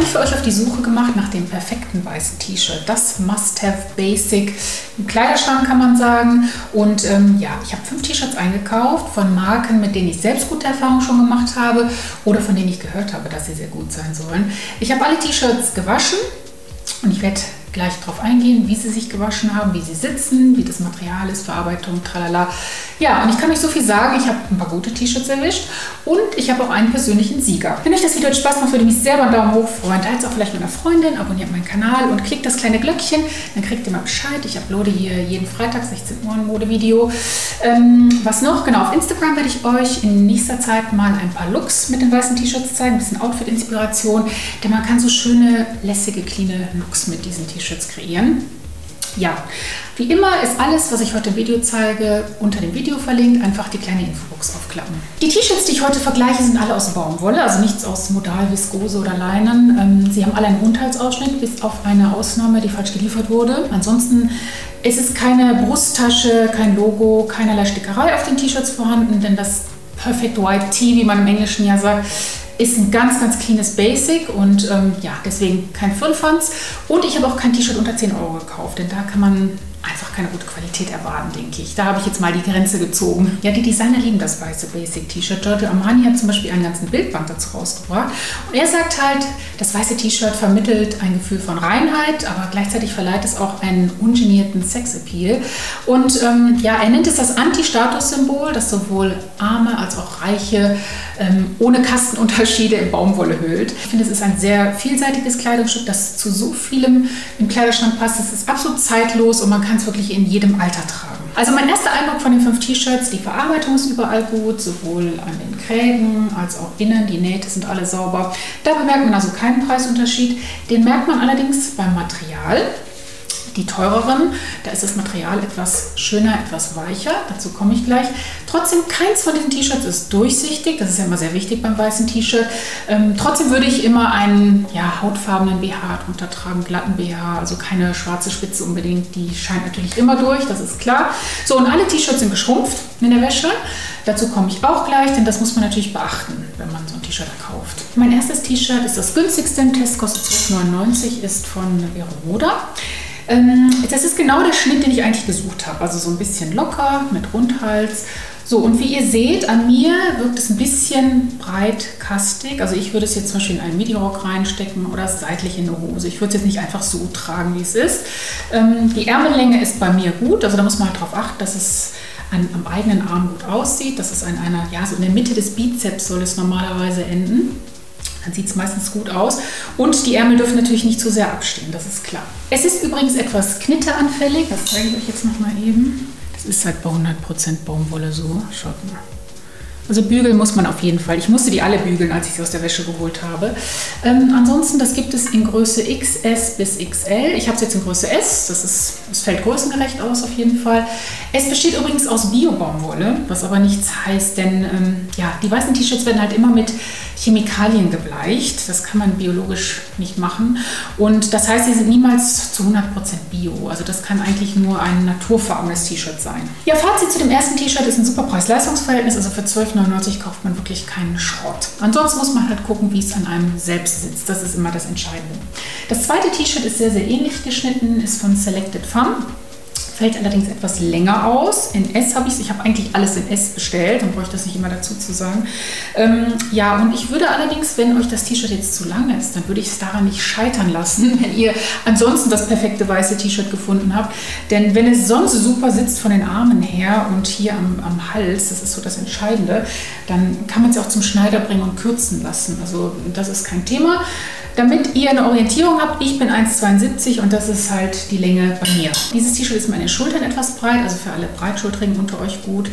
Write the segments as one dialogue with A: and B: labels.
A: mich für euch auf die Suche gemacht nach dem perfekten weißen T-Shirt. Das Must-Have-Basic im Kleiderschrank, kann man sagen. Und ja, ich habe 5 T-Shirts eingekauft von Marken, mit denen ich selbst gute Erfahrungen schon gemacht habe oder von denen ich gehört habe, dass sie sehr gut sein sollen. Ich habe alle T-Shirts gewaschen und ich werde gleich darauf eingehen, wie sie sich gewaschen haben, wie sie sitzen, wie das Material ist, Verarbeitung, tralala. Ja, und ich kann euch so viel sagen, ich habe ein paar gute T-Shirts erwischt und ich habe auch einen persönlichen Sieger. Wenn euch das Video Spaß macht, würde ich mich selber einen Daumen hoch freuen. Teilt es auch vielleicht mit einer Freundin, abonniert meinen Kanal und klickt das kleine Glöckchen, dann kriegt ihr mal Bescheid. Ich uploade hier jeden Freitag 16 Uhr ein Modevideo. Was noch? Genau, auf Instagram werde ich euch in nächster Zeit mal ein paar Looks mit den weißen T-Shirts zeigen, ein bisschen Outfit-Inspiration, denn man kann so schöne, lässige, cleane Looks mit diesen T-Shirts kreieren. Ja, wie immer ist alles, was ich heute im Video zeige, unter dem Video verlinkt. Einfach die kleine Infobox aufklappen. Die T-Shirts, die ich heute vergleiche, sind alle aus Baumwolle, also nichts aus Modal, Viskose oder Leinen. Sie haben alle einen Rundhalsausschnitt, bis auf eine Ausnahme, die falsch geliefert wurde. Ansonsten ist es keine Brusttasche, kein Logo, keinerlei Stickerei auf den T-Shirts vorhanden, denn das Perfect White Tee, wie man im Englischen ja sagt, ist ein ganz, ganz cleanes Basic und ja, deswegen kein Firlefanz. Und ich habe auch kein T-Shirt unter 10 Euro gekauft, denn da kann man einfach keine gute Qualität erwarten, denke ich. Da habe ich jetzt mal die Grenze gezogen. Ja, die Designer lieben das weiße Basic-T-Shirt. Giorgio Armani hat zum Beispiel einen ganzen Bildband dazu rausgebracht. Und er sagt halt, das weiße T-Shirt vermittelt ein Gefühl von Reinheit, aber gleichzeitig verleiht es auch einen ungenierten Sexappeal. Und ja, er nennt es das Anti-Status-Symbol, das sowohl Arme als auch Reiche ohne Kastenunterschiede in Baumwolle hüllt. Ich finde, es ist ein sehr vielseitiges Kleidungsstück, das zu so vielem im Kleiderschrank passt. Es ist absolut zeitlos und man kann es wirklich in jedem Alter tragen. Also mein erster Eindruck von den 5 T-Shirts, die Verarbeitung ist überall gut, sowohl an den Kragen als auch innen, die Nähte sind alle sauber. Da bemerkt man also keinen Preisunterschied. Den merkt man allerdings beim Material. Die teureren, da ist das Material etwas schöner, etwas weicher, dazu komme ich gleich. Trotzdem, keins von diesen T-Shirts ist durchsichtig, das ist ja immer sehr wichtig beim weißen T-Shirt. Trotzdem würde ich immer einen ja, hautfarbenen BH drunter tragen, glatten BH, also keine schwarze Spitze unbedingt, die scheint natürlich immer durch, das ist klar. So, und alle T-Shirts sind geschrumpft in der Wäsche. Dazu komme ich auch gleich, denn das muss man natürlich beachten, wenn man so ein T-Shirt kauft. Mein erstes T-Shirt ist das günstigste im Test, kostet 12,99 €, ist von Vero Moda. Das ist genau der Schnitt, den ich eigentlich gesucht habe. Also so ein bisschen locker, mit Rundhals. So, und wie ihr seht, an mir wirkt es ein bisschen breitkastig. Also ich würde es jetzt zum Beispiel in einen Midi-Rock reinstecken oder seitlich in eine Hose. Ich würde es jetzt nicht einfach so tragen, wie es ist. Die Ärmellänge ist bei mir gut. Also da muss man halt darauf achten, dass es am eigenen Arm gut aussieht. Das ist ja, so in der Mitte des Bizeps soll es normalerweise enden. Dann sieht es meistens gut aus. Und die Ärmel dürfen natürlich nicht zu sehr abstehen, das ist klar. Es ist übrigens etwas knitteranfällig. Das zeige ich euch jetzt noch mal eben. Das ist halt bei 100% Baumwolle so. Schaut mal. Also bügeln muss man auf jeden Fall. Ich musste die alle bügeln, als ich sie aus der Wäsche geholt habe. Ansonsten, das gibt es in Größe XS bis XL. Ich habe es jetzt in Größe S. Es fällt größengerecht aus auf jeden Fall. Es besteht übrigens aus Bio-Baumwolle, was aber nichts heißt, denn ja, die weißen T-Shirts werden halt immer mit Chemikalien gebleicht. Das kann man biologisch nicht machen. Und das heißt, sie sind niemals zu 100% Bio. Also das kann eigentlich nur ein naturfarbenes T-Shirt sein. Ja, Fazit zu dem ersten T-Shirt ist ein super Preis-Leistungs-Verhältnis. Also für 12,99 € kauft man wirklich keinen Schrott. Ansonsten muss man halt gucken, wie es an einem selbst sitzt. Das ist immer das Entscheidende. Das zweite T-Shirt ist sehr, sehr ähnlich geschnitten, ist von Selected Femme. Fällt allerdings etwas länger aus. In S habe ich es. Ich habe eigentlich alles in S bestellt, dann brauche ich das nicht immer dazu zu sagen. Ja, und ich würde allerdings, wenn euch das T-Shirt jetzt zu lang ist, dann würde ich es daran nicht scheitern lassen, wenn ihr ansonsten das perfekte weiße T-Shirt gefunden habt. Denn wenn es sonst super sitzt von den Armen her und hier am Hals, das ist so das Entscheidende, dann kann man es auch zum Schneider bringen und kürzen lassen. Also das ist kein Thema. Damit ihr eine Orientierung habt, ich bin 1,72 und das ist halt die Länge bei mir. Dieses T-Shirt ist meine Schultern etwas breit, also für alle Breitschultrigen unter euch gut.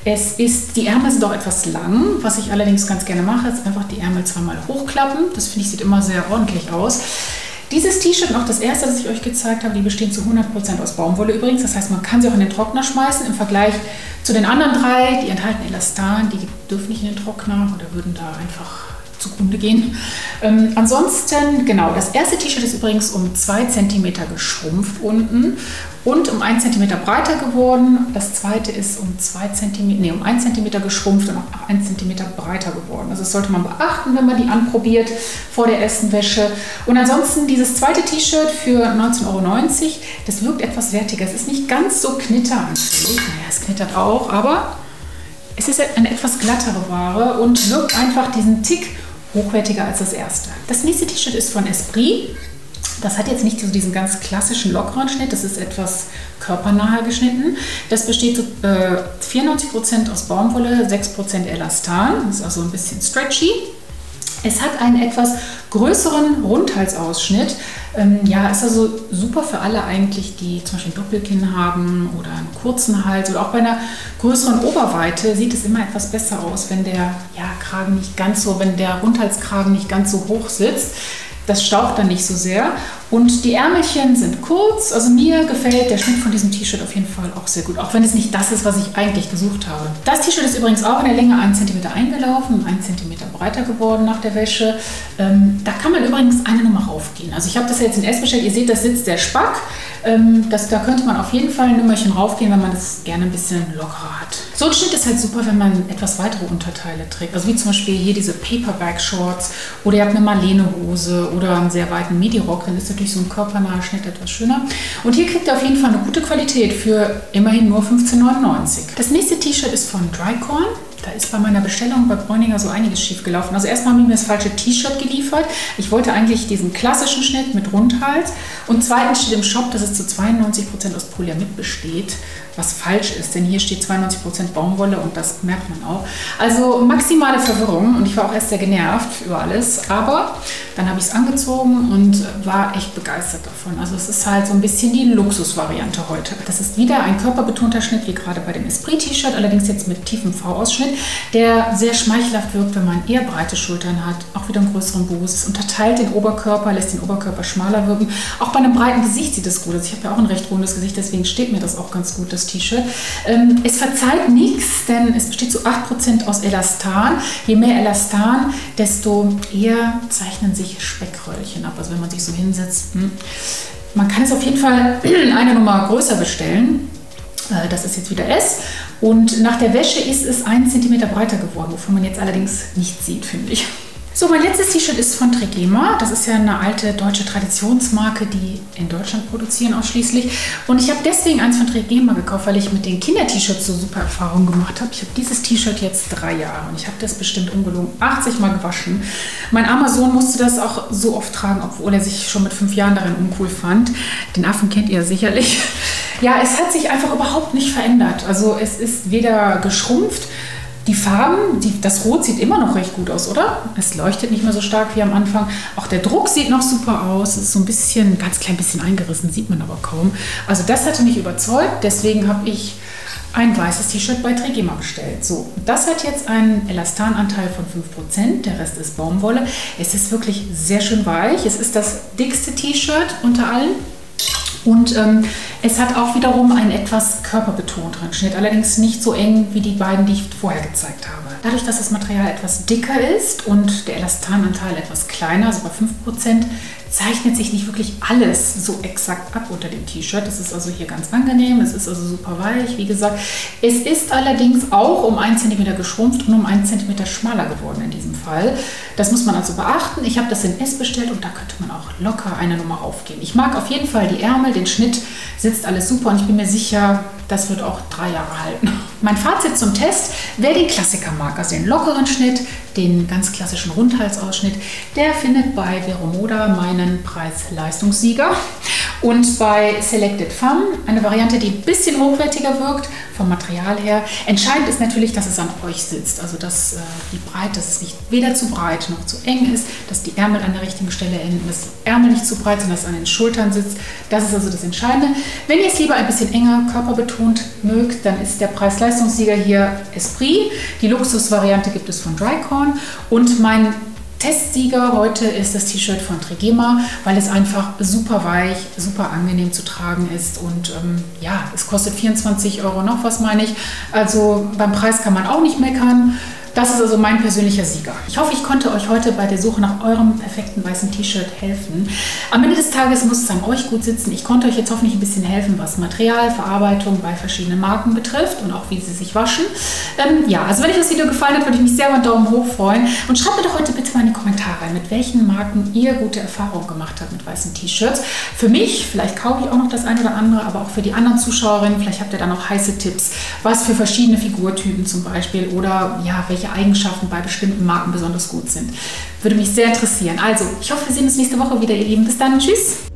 A: Die Ärmel sind auch etwas lang, was ich allerdings ganz gerne mache, ist einfach die Ärmel zweimal hochklappen. Das finde ich, sieht immer sehr ordentlich aus. Dieses T-Shirt und auch das erste, das ich euch gezeigt habe, die bestehen zu 100% aus Baumwolle übrigens. Das heißt, man kann sie auch in den Trockner schmeißen. Im Vergleich zu den anderen 3, die enthalten Elastan, die dürfen nicht in den Trockner oder würden da einfach zugrunde gehen. Ansonsten, genau, das erste T-Shirt ist übrigens um 2 cm geschrumpft unten und um 1 cm breiter geworden. Das zweite ist um 1 cm geschrumpft und auch 1 cm breiter geworden. Also das sollte man beachten, wenn man die anprobiert vor der ersten Wäsche. Und ansonsten dieses zweite T-Shirt für 19,90 €, das wirkt etwas wertiger. Es ist nicht ganz so knitteranfällig. Naja, es knittert auch, aber es ist eine etwas glattere Ware und wirkt einfach diesen Tick hochwertiger als das erste. Das nächste T-Shirt ist von Esprit. Das hat jetzt nicht so diesen ganz klassischen lockeren Schnitt, das ist etwas körpernaher geschnitten. Das besteht zu 94% aus Baumwolle, 6% Elastan, das ist also ein bisschen stretchy. Es hat einen etwas größeren Rundhalsausschnitt. Ja, ist also super für alle eigentlich, die zum Beispiel ein Doppelkinn haben oder einen kurzen Hals oder auch bei einer größeren Oberweite sieht es immer etwas besser aus, wenn der Kragen nicht ganz so, wenn der Rundhalskragen nicht ganz so hoch sitzt. Das staucht dann nicht so sehr. Und die Ärmelchen sind kurz. Also mir gefällt der Schnitt von diesem T-Shirt auf jeden Fall auch sehr gut. Auch wenn es nicht das ist, was ich eigentlich gesucht habe. Das T-Shirt ist übrigens auch in der Länge 1 cm eingelaufen, 1 cm breiter geworden nach der Wäsche. Da kann man übrigens eine Nummer raufgehen. Also ich habe das jetzt in S bestellt. Ihr seht, das sitzt sehr spack. Da könnte man auf jeden Fall ein Nummerchen raufgehen, wenn man das gerne ein bisschen lockerer hat. So ein Schnitt ist halt super, wenn man etwas weitere Unterteile trägt. Also wie zum Beispiel hier diese Paperback-Shorts oder ihr habt eine Marlene-Hose oder einen sehr weiten Midi-Rock, dann ist natürlich so ein körpernaher Schnitt etwas schöner. Und hier kriegt ihr auf jeden Fall eine gute Qualität für immerhin nur 15,99 €. Das nächste T-Shirt ist von Drycorn. Da ist bei meiner Bestellung bei Bräuninger so einiges schief gelaufen. Also erstmal haben die mir das falsche T-Shirt geliefert. Ich wollte eigentlich diesen klassischen Schnitt mit Rundhals. Und zweitens steht im Shop, dass es zu 92% aus Polyamid besteht, was falsch ist. Denn hier steht 92% Baumwolle und das merkt man auch. Also maximale Verwirrung und ich war auch erst sehr genervt über alles. Aber dann habe ich es angezogen und war echt begeistert davon. Also es ist halt so ein bisschen die Luxusvariante heute. Das ist wieder ein körperbetonter Schnitt, wie gerade bei dem Esprit-T-Shirt, allerdings jetzt mit tiefem V-Ausschnitt, der sehr schmeichelhaft wirkt, wenn man eher breite Schultern hat, auch wieder einen größeren Busen. Es unterteilt den Oberkörper, lässt den Oberkörper schmaler wirken. Auch bei einem breiten Gesicht sieht es gut aus. Ich habe ja auch ein recht rundes Gesicht, deswegen steht mir das auch ganz gut, das T-Shirt. Es verzeiht nichts, denn es besteht zu 8% aus Elastan. Je mehr Elastan, desto eher zeichnen sich Speckröllchen ab. Also wenn man sich so hinsetzt, man kann es auf jeden Fall eine Nummer größer bestellen. Das ist jetzt wieder S. Und nach der Wäsche ist es 1 cm breiter geworden, wovon man jetzt allerdings nichts sieht, finde ich. So, mein letztes T-Shirt ist von Trigema. Das ist ja eine alte deutsche Traditionsmarke, die in Deutschland produzieren ausschließlich. Und ich habe deswegen eins von Trigema gekauft, weil ich mit den Kinder-T-Shirts so super Erfahrungen gemacht habe. Ich habe dieses T-Shirt jetzt 3 Jahre und ich habe das bestimmt ungelogen 80 Mal gewaschen. Mein armer Sohn musste das auch so oft tragen, obwohl er sich schon mit 5 Jahren darin uncool fand. Den Affen kennt ihr sicherlich. Ja, es hat sich einfach überhaupt nicht verändert. Also es ist weder geschrumpft. Die Farben, das Rot sieht immer noch recht gut aus, oder? Es leuchtet nicht mehr so stark wie am Anfang. Auch der Druck sieht noch super aus. Es ist so ein bisschen, ganz klein bisschen eingerissen, sieht man aber kaum. Also das hatte mich überzeugt. Deswegen habe ich ein weißes T-Shirt bei Trigema bestellt. So, das hat jetzt einen Elastananteil von 5%. Der Rest ist Baumwolle. Es ist wirklich sehr schön weich. Es ist das dickste T-Shirt unter allen. Und es hat auch wiederum einen etwas körperbetonteren Schnitt, allerdings nicht so eng wie die beiden, die ich vorher gezeigt habe. Dadurch, dass das Material etwas dicker ist und der Elastananteil etwas kleiner, also bei 5%, zeichnet sich nicht wirklich alles so exakt ab unter dem T-Shirt. Das ist also hier ganz angenehm, es ist also super weich, wie gesagt. Es ist allerdings auch um 1 cm geschrumpft und um 1 cm schmaler geworden in diesem Fall. Das muss man also beachten. Ich habe das in S bestellt und da könnte man auch locker eine Nummer raufgehen. Ich mag auf jeden Fall die Ärmel, den Schnitt, sitzt alles super und ich bin mir sicher, das wird auch 3 Jahre halten. Mein Fazit zum Test: Wer den Klassiker mag, also den lockeren Schnitt, den ganz klassischen Rundhalsausschnitt, der findet bei Veromoda meinen Preis-Leistungssieger. Und bei Selected Femme eine Variante, die ein bisschen hochwertiger wirkt vom Material her. Entscheidend ist natürlich, dass es an euch sitzt. Also dass die Breite, dass es nicht weder zu breit noch zu eng ist, dass die Ärmel an der richtigen Stelle enden, dass die Ärmel nicht zu breit sind, dass es an den Schultern sitzt. Das ist also das Entscheidende. Wenn ihr es lieber ein bisschen enger, körperbetont mögt, dann ist der Preis-Leistungssieger hier Esprit. Die Luxusvariante gibt es von Drycorn. Und mein Testsieger heute ist das T-Shirt von Trigema, weil es einfach super weich, super angenehm zu tragen ist und ja, es kostet 24 € noch was, meine ich. Also beim Preis kann man auch nicht meckern. Das ist also mein persönlicher Sieger. Ich hoffe, ich konnte euch heute bei der Suche nach eurem perfekten weißen T-Shirt helfen. Am Ende des Tages muss es an euch gut sitzen. Ich konnte euch jetzt hoffentlich ein bisschen helfen, was Material, Verarbeitung bei verschiedenen Marken betrifft und auch wie sie sich waschen. Ja, also wenn euch das Video gefallen hat, würde ich mich sehr über einen Daumen hoch freuen. Und schreibt mir doch heute bitte mal in die Kommentare, mit welchen Marken ihr gute Erfahrungen gemacht habt mit weißen T-Shirts. Für mich, vielleicht kaufe ich auch noch das eine oder andere, aber auch für die anderen Zuschauerinnen, vielleicht habt ihr da noch heiße Tipps, was für verschiedene Figurtypen zum Beispiel oder ja, welche Eigenschaften bei bestimmten Marken besonders gut sind. Würde mich sehr interessieren. Also, ich hoffe, wir sehen uns nächste Woche wieder, ihr Lieben. Bis dann, tschüss!